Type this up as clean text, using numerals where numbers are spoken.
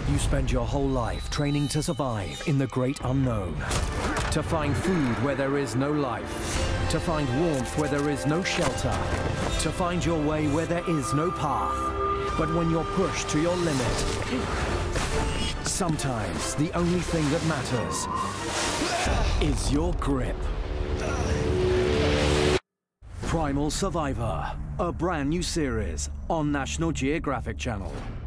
You spend your whole life training to survive in the great unknown. To find food where there is no life. To find warmth where there is no shelter. To find your way where there is no path. But when you're pushed to your limit, sometimes the only thing that matters is your grip. Primal Survivor, a brand new series on National Geographic Channel.